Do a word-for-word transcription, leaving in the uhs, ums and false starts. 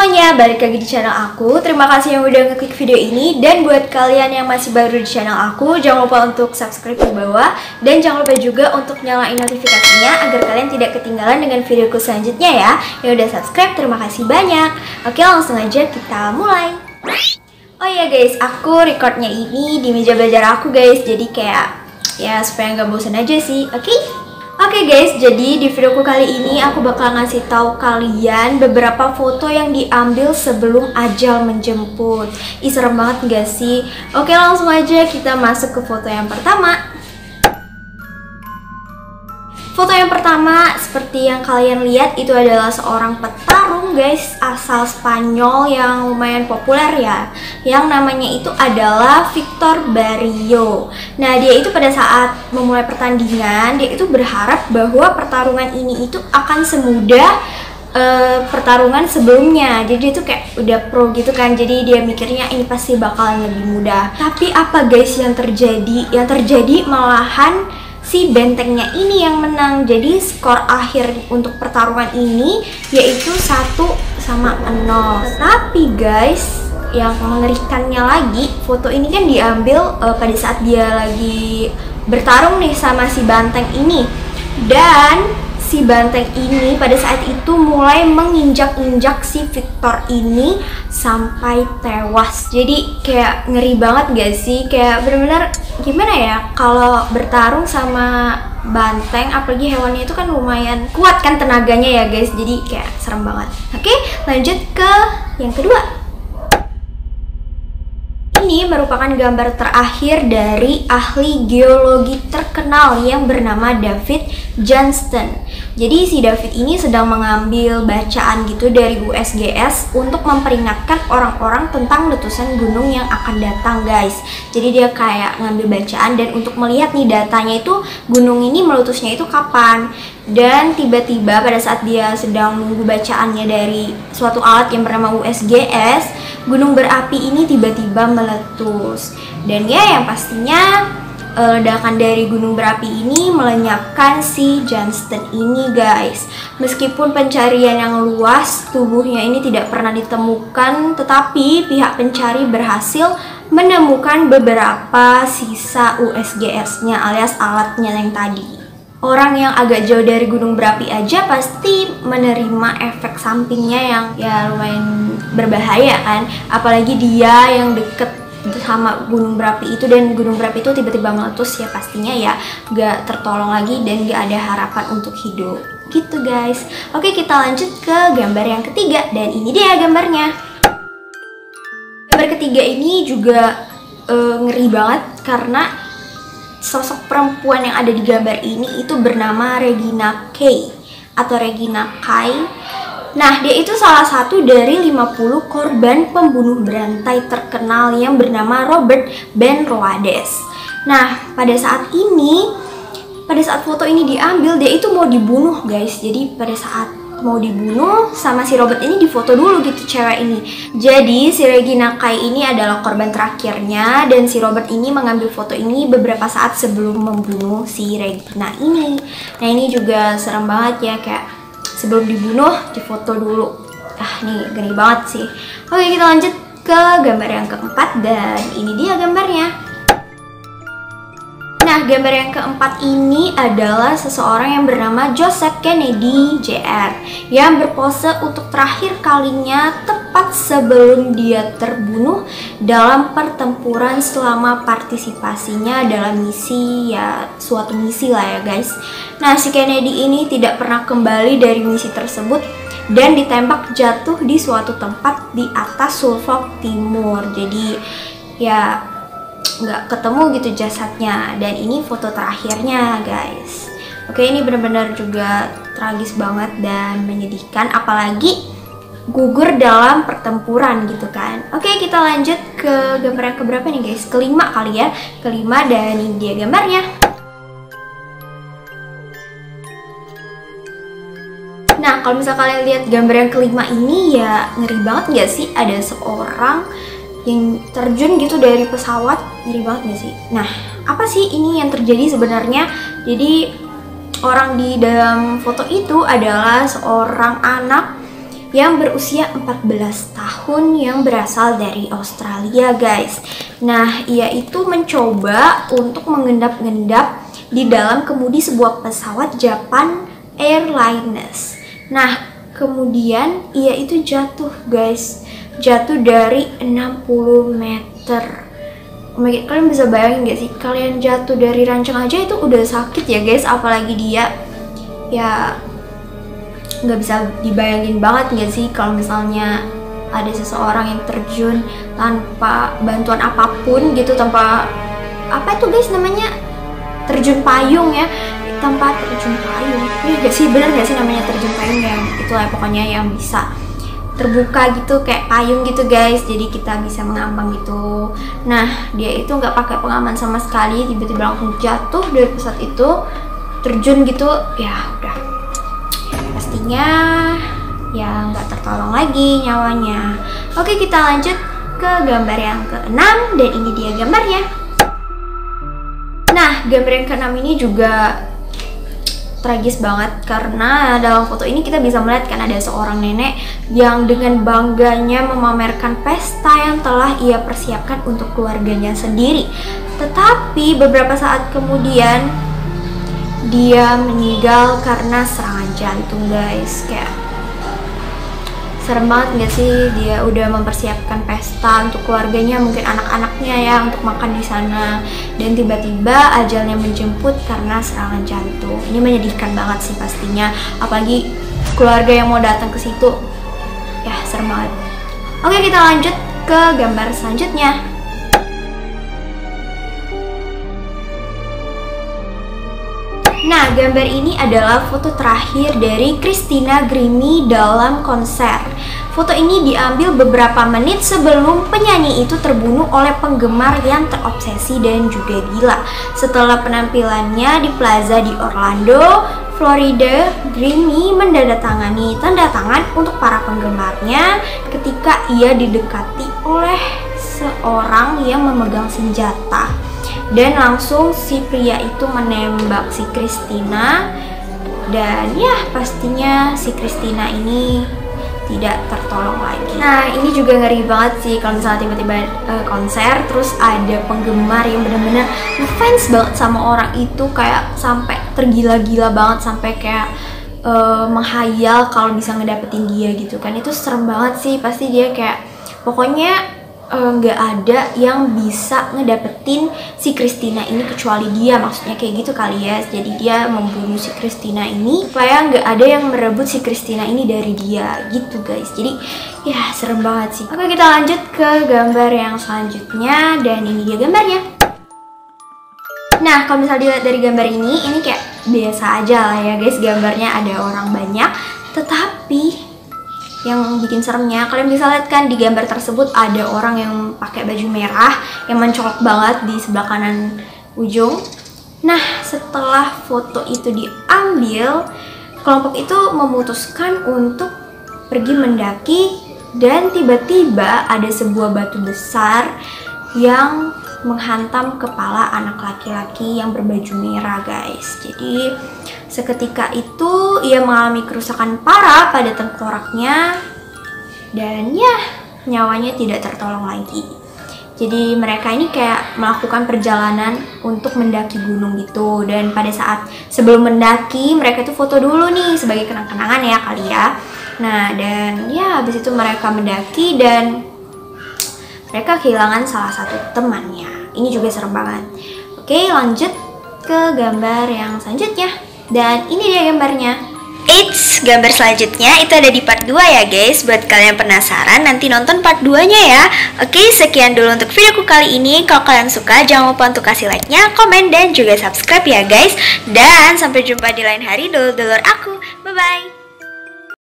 semuanya, balik lagi di channel aku. Terima kasih yang udah ngeklik video ini. Dan buat kalian yang masih baru di channel aku, jangan lupa untuk subscribe di bawah. Dan jangan lupa juga untuk nyalain notifikasinya agar kalian tidak ketinggalan dengan videoku selanjutnya ya. Yang udah subscribe, terima kasih banyak. Oke, langsung aja kita mulai. Oh iya guys, aku recordnya ini di meja belajar aku guys. Jadi kayak ya supaya nggak bosan aja sih, oke? Okay? Oke okay guys, jadi di videoku kali ini aku bakal ngasih tahu kalian beberapa foto yang diambil sebelum ajal menjemput. Ih, serem banget gak sih? Oke, langsung aja kita masuk ke foto yang pertama. Foto yang pertama, seperti yang kalian lihat, itu adalah seorang petarung guys, asal Spanyol yang lumayan populer ya, yang namanya itu adalah Victor Barrio. Nah, dia itu pada saat memulai pertandingan, dia itu berharap bahwa pertarungan ini itu akan semudah uh, pertarungan sebelumnya. Jadi dia itu kayak udah pro gitu kan, jadi dia mikirnya ini pasti bakalan lebih mudah. Tapi apa guys yang terjadi? Yang terjadi malahan si bentengnya ini yang menang. Jadi skor akhir untuk pertarungan ini yaitu satu sama nol. Tapi guys, yang mengerikannya lagi, foto ini kan diambil uh, pada saat dia lagi bertarung nih sama si banteng ini. Dan si banteng ini pada saat itu mulai menginjak-injak si Victor ini sampai tewas. Jadi kayak ngeri banget gak sih? Kayak bener-bener gimana ya, kalau bertarung sama banteng, apalagi hewannya itu kan lumayan kuat kan tenaganya ya guys. Jadi kayak serem banget. Oke, lanjut ke yang kedua. Ini merupakan gambar terakhir dari ahli geologi terkenal yang bernama David Johnston. Jadi si David ini sedang mengambil bacaan gitu dari U S G S untuk memperingatkan orang-orang tentang letusan gunung yang akan datang guys. Jadi dia kayak ngambil bacaan dan untuk melihat nih datanya itu gunung ini meletusnya itu kapan. Dan tiba-tiba pada saat dia sedang menunggu bacaannya dari suatu alat yang bernama U S G S, gunung berapi ini tiba-tiba meletus. Dan ya yang pastinya ledakan dari gunung berapi ini melenyapkan si Johnston ini guys. Meskipun pencarian yang luas, tubuhnya ini tidak pernah ditemukan, tetapi pihak pencari berhasil menemukan beberapa sisa U S G S-nya alias alatnya yang tadi. Orang yang agak jauh dari gunung berapi aja pasti menerima efek sampingnya yang ya lumayan berbahaya kan. Apalagi dia yang deket sama gunung berapi itu, dan gunung berapi itu tiba-tiba meletus, ya pastinya ya gak tertolong lagi dan gak ada harapan untuk hidup gitu guys. Oke, kita lanjut ke gambar yang ketiga, dan ini dia gambarnya. Gambar ketiga ini juga uh, ngeri banget karena sosok perempuan yang ada di gambar ini itu bernama Regina Kay atau Regina Kay. Nah, dia itu salah satu dari lima puluh korban pembunuh berantai terkenal yang bernama Robert Ben Roades. Nah, pada saat ini, pada saat foto ini diambil, dia itu mau dibunuh guys. Jadi pada saat mau dibunuh sama si Robert ini difoto dulu gitu cewek ini. Jadi si Regina Kay ini adalah korban terakhirnya, dan si Robert ini mengambil foto ini beberapa saat sebelum membunuh si Regina ini. Nah, ini juga serem banget ya, kayak sebelum dibunuh difoto dulu. Ah, nih gini banget sih. Oke, kita lanjut ke gambar yang keempat, dan ini dia gambarnya. Nah, gambar yang keempat ini adalah seseorang yang bernama Joseph Kennedy J R yang berpose untuk terakhir kalinya tepat sebelum dia terbunuh dalam pertempuran selama partisipasinya dalam misi, ya suatu misi lah ya guys. Nah, si Kennedy ini tidak pernah kembali dari misi tersebut dan ditembak jatuh di suatu tempat di atas Suffolk Timur. Jadi ya nggak ketemu gitu jasadnya, dan ini foto terakhirnya guys. Oke, ini benar-benar juga tragis banget dan menyedihkan, apalagi gugur dalam pertempuran gitu kan. Oke, kita lanjut ke gambar yang keberapa nih guys? Kelima kali ya, kelima, dan ini dia gambarnya. Nah, kalau misalnya kalian lihat gambar yang kelima ini, ya ngeri banget gak sih? Ada seorang yang terjun gitu dari pesawat, ngeri banget gak sih? Nah, apa sih ini yang terjadi sebenarnya? Jadi orang di dalam foto itu adalah seorang anak yang berusia empat belas tahun yang berasal dari Australia, guys. Nah, ia itu mencoba untuk mengendap-endap di dalam kemudi sebuah pesawat Japan Airlines. Nah, kemudian ia itu jatuh, guys. Jatuh dari enam puluh meter. Oh my God, kalian bisa bayangin gak sih, kalian jatuh dari rancang aja itu udah sakit ya, guys. Apalagi dia, ya nggak bisa dibayangin banget nggak sih kalau misalnya ada seseorang yang terjun tanpa bantuan apapun gitu, tanpa apa itu guys namanya, terjun payung ya, tanpa terjun payung ya gak sih, bener gak sih namanya terjun payung, yang itulah pokoknya yang bisa terbuka gitu kayak payung gitu guys, jadi kita bisa mengambang gitu. Nah, dia itu nggak pakai pengaman sama sekali, tiba-tiba langsung jatuh dari pesawat itu, terjun gitu, ya udah pastinya ya nggak tertolong lagi nyawanya. Oke, kita lanjut ke gambar yang keenam, dan ini dia gambarnya. Nah, gambar yang keenam ini juga tragis banget, karena dalam foto ini kita bisa melihat kan ada seorang nenek yang dengan bangganya memamerkan pesta yang telah ia persiapkan untuk keluarganya sendiri. Tetapi beberapa saat kemudian dia meninggal karena serangan jantung, guys. Kayak serem banget gak sih, dia udah mempersiapkan pesta untuk keluarganya, mungkin anak-anaknya ya, untuk makan di sana, dan tiba-tiba ajalnya menjemput karena serangan jantung. Ini menyedihkan banget sih pastinya, apalagi keluarga yang mau datang ke situ. Ya, serem banget. Oke, kita lanjut ke gambar selanjutnya. Nah, gambar ini adalah foto terakhir dari Christina Grimmie dalam konser. Foto ini diambil beberapa menit sebelum penyanyi itu terbunuh oleh penggemar yang terobsesi dan juga gila. Setelah penampilannya di plaza di Orlando, Florida, Grimmie mendandatangani tanda tangan untuk para penggemarnya ketika ia didekati oleh seorang yang memegang senjata. Dan langsung si pria itu menembak si Christina, dan ya pastinya si Christina ini tidak tertolong lagi. Nah, ini juga ngeri banget sih kalau misalnya tiba-tiba uh, konser terus ada penggemar yang benar-benar ngefans banget sama orang itu, kayak sampai tergila-gila banget, sampai kayak uh, menghayal kalau bisa ngedapetin dia gitu kan. Itu serem banget sih, pasti dia kayak pokoknya nggak uh, ada yang bisa ngedapetin si Christina ini kecuali dia, maksudnya kayak gitu kali ya. Jadi dia membunuh si Christina ini supaya nggak ada yang merebut si Christina ini dari dia gitu guys. Jadi ya serem banget sih. Oke, kita lanjut ke gambar yang selanjutnya, dan ini dia gambarnya. Nah, kalau misalnya dilihat dari gambar ini, ini kayak biasa aja lah ya guys, gambarnya ada orang banyak, tetapi yang bikin seremnya, kalian bisa lihat kan di gambar tersebut ada orang yang pakai baju merah yang mencolok banget di sebelah kanan ujung. Nah, setelah foto itu diambil, kelompok itu memutuskan untuk pergi mendaki, dan tiba-tiba ada sebuah batu besar yang menghantam kepala anak laki-laki yang berbaju merah guys. Jadi seketika itu ia mengalami kerusakan parah pada tengkoraknya, dan ya nyawanya tidak tertolong lagi. Jadi mereka ini kayak melakukan perjalanan untuk mendaki gunung gitu, dan pada saat sebelum mendaki mereka tuh foto dulu nih sebagai kenang-kenangan ya kali ya. Nah, dan ya habis itu mereka mendaki dan mereka kehilangan salah satu temannya. Ini juga serem banget. Oke, lanjut ke gambar yang selanjutnya. Dan ini dia gambarnya. Eits, gambar selanjutnya itu ada di part dua ya guys. Buat kalian penasaran, nanti nonton part dua nya ya. Oke, sekian dulu untuk videoku kali ini. Kalau kalian suka, jangan lupa untuk kasih like-nya, komen, dan juga subscribe ya guys. Dan sampai jumpa di lain hari, dulur-dulur aku. Bye-bye.